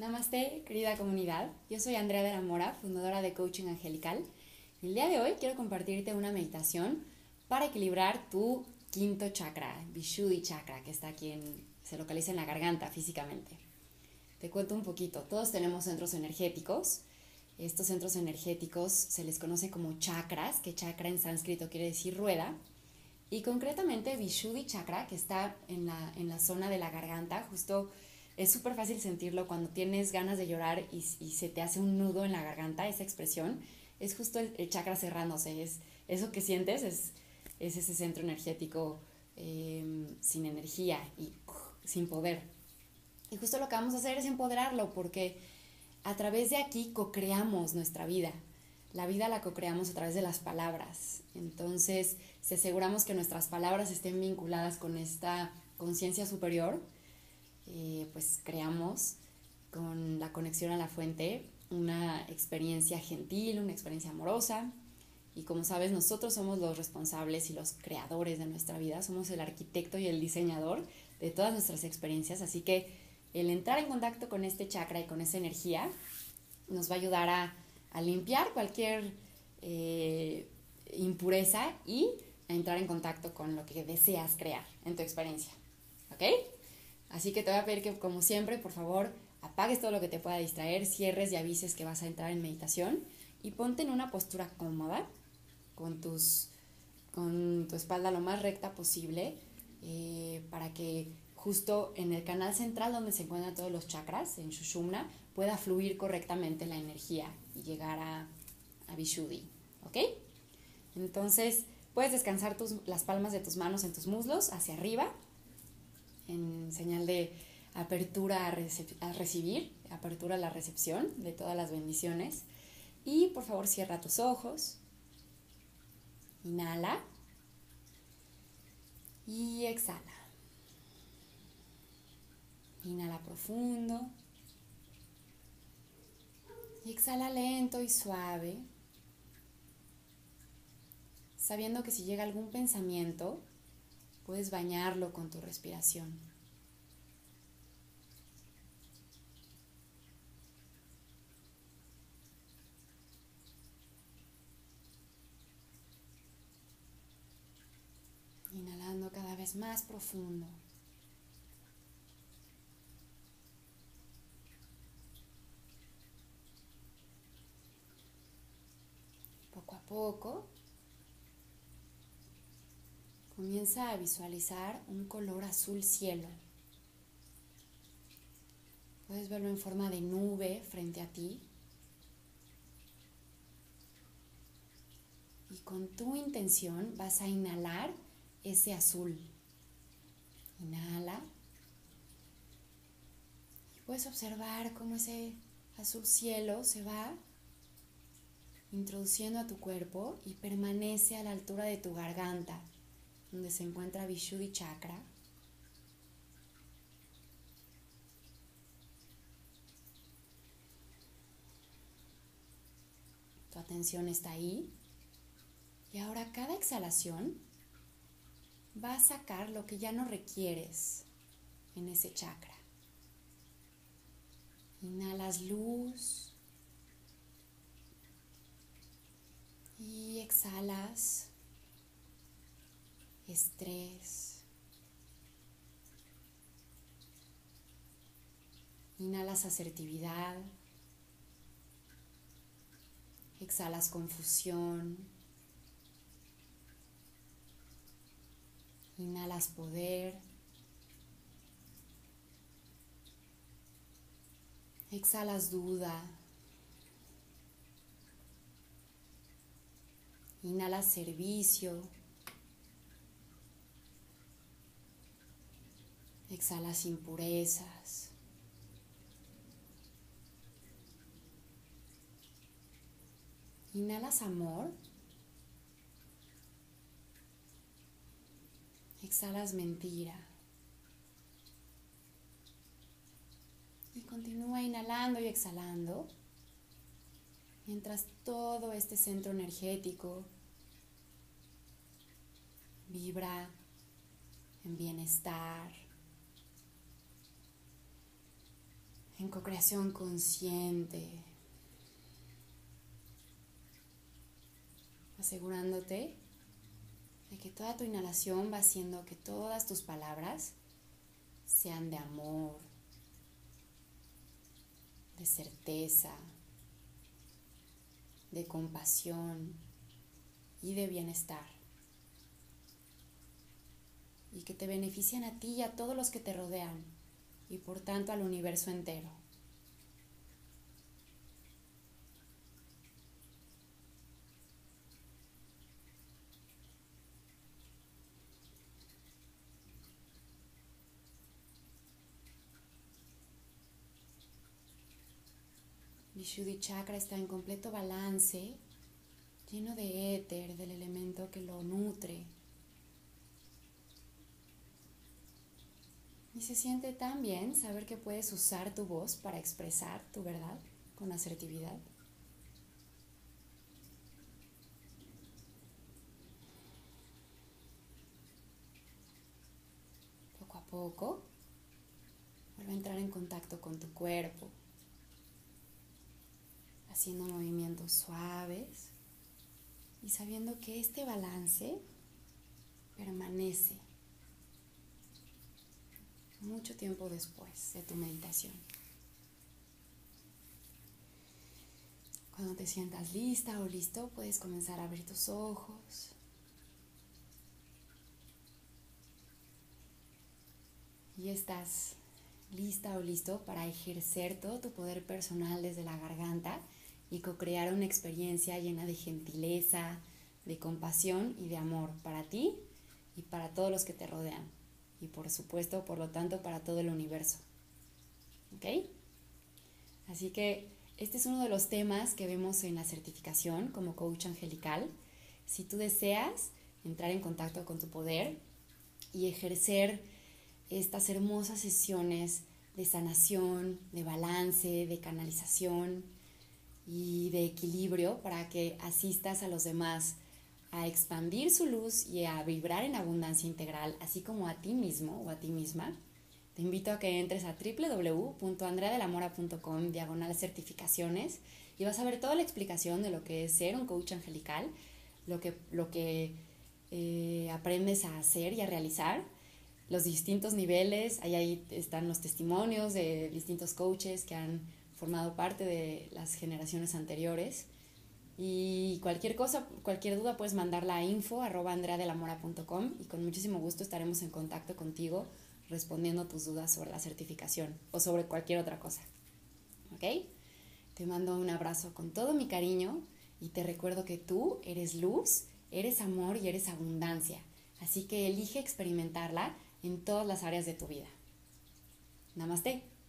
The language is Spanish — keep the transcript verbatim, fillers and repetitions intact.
Namaste, querida comunidad. Yo soy Andrea de la Mora, fundadora de Coaching Angelical. El día de hoy quiero compartirte una meditación para equilibrar tu quinto chakra, Vishuddhi chakra, que está aquí en, se localiza en la garganta físicamente. Te cuento un poquito. Todos tenemos centros energéticos. Estos centros energéticos se les conoce como chakras, que chakra en sánscrito quiere decir rueda. Y concretamente Vishuddhi chakra, que está en la, en la zona de la garganta, justo es súper fácil sentirlo cuando tienes ganas de llorar y, y se te hace un nudo en la garganta, esa expresión, es justo el, el chakra cerrándose, es eso que sientes, es, es ese centro energético eh, sin energía y uh, sin poder. Y justo lo que vamos a hacer es empoderarlo, porque a través de aquí co-creamos nuestra vida. La vida la co-creamos a través de las palabras. Entonces, si aseguramos que nuestras palabras estén vinculadas con esta conciencia superior, eh, pues creamos con la conexión a la fuente una experiencia gentil, una experiencia amorosa. Y como sabes, nosotros somos los responsables y los creadores de nuestra vida. Somos el arquitecto y el diseñador de todas nuestras experiencias. Así que el entrar en contacto con este chakra y con esa energía nos va a ayudar a, a limpiar cualquier eh, impureza y a entrar en contacto con lo que deseas crear en tu experiencia. ¿Ok? Así que te voy a pedir que, como siempre, por favor, apagues todo lo que te pueda distraer, cierres y avises que vas a entrar en meditación y ponte en una postura cómoda, con, tus, con tu espalda lo más recta posible, eh, para que justo en el canal central donde se encuentran todos los chakras, en Sushumna, pueda fluir correctamente la energía y llegar a, a Vishuddhi, ¿ok? Entonces, puedes descansar tus, las palmas de tus manos en tus muslos hacia arriba, en señal de apertura a, recep- a recibir, apertura a la recepción de todas las bendiciones. Y por favor cierra tus ojos, inhala y exhala. Inhala profundo y exhala lento y suave, sabiendo que si llega algún pensamiento, puedes bañarlo con tu respiración. Inhalando cada vez más profundo. Poco a poco, comienza a visualizar un color azul cielo. Puedes verlo en forma de nube frente a ti. Y con tu intención vas a inhalar ese azul. Inhala. Y puedes observar cómo ese azul cielo se va introduciendo a tu cuerpo y permanece a la altura de tu garganta, donde se encuentra Vishuddhi chakra. Tu atención está ahí. Y ahora cada exhalación va a sacar lo que ya no requieres en ese chakra. Inhalas luz y exhalas estrés. Inhalas asertividad. Exhalas confusión. Inhalas poder. Exhalas duda. Inhalas servicio. Exhalas impurezas. Inhalas amor. Exhalas mentira. Y continúa inhalando y exhalando, mientras todo este centro energético vibra en bienestar, en co-creación consciente, asegurándote de que toda tu inhalación va haciendo que todas tus palabras sean de amor, de certeza, de compasión y de bienestar, y que te benefician a ti y a todos los que te rodean, y por tanto al universo entero. Vishuddhi Chakra está en completo balance, lleno de éter, del elemento que lo nutre. Y se siente tan bien saber que puedes usar tu voz para expresar tu verdad con asertividad. Poco a poco, vuelve a entrar en contacto con tu cuerpo, haciendo movimientos suaves y sabiendo que este balance permanece mucho tiempo después de tu meditación. Cuando te sientas lista o listo, puedes comenzar a abrir tus ojos. Y estás lista o listo para ejercer todo tu poder personal desde la garganta y co-crear una experiencia llena de gentileza, de compasión y de amor para ti y para todos los que te rodean. Y por supuesto, por lo tanto, para todo el universo. ¿Ok? Así que este es uno de los temas que vemos en la certificación como coach angelical. Si tú deseas entrar en contacto con tu poder y ejercer estas hermosas sesiones de sanación, de balance, de canalización y de equilibrio para que asistas a los demás a expandir su luz y a vibrar en abundancia integral, así como a ti mismo o a ti misma, te invito a que entres a doble u doble u doble u punto andrea de la mora punto com diagonal certificaciones y vas a ver toda la explicación de lo que es ser un coach angelical, lo que, lo que eh, aprendes a hacer y a realizar, los distintos niveles. Ahí, ahí están los testimonios de distintos coaches que han formado parte de las generaciones anteriores. Y cualquier cosa, cualquier duda puedes mandarla a info arroba andrea de la mora punto com y con muchísimo gusto estaremos en contacto contigo respondiendo tus dudas sobre la certificación o sobre cualquier otra cosa. ¿Ok? Te mando un abrazo con todo mi cariño y te recuerdo que tú eres luz, eres amor y eres abundancia. Así que elige experimentarla en todas las áreas de tu vida. Namaste.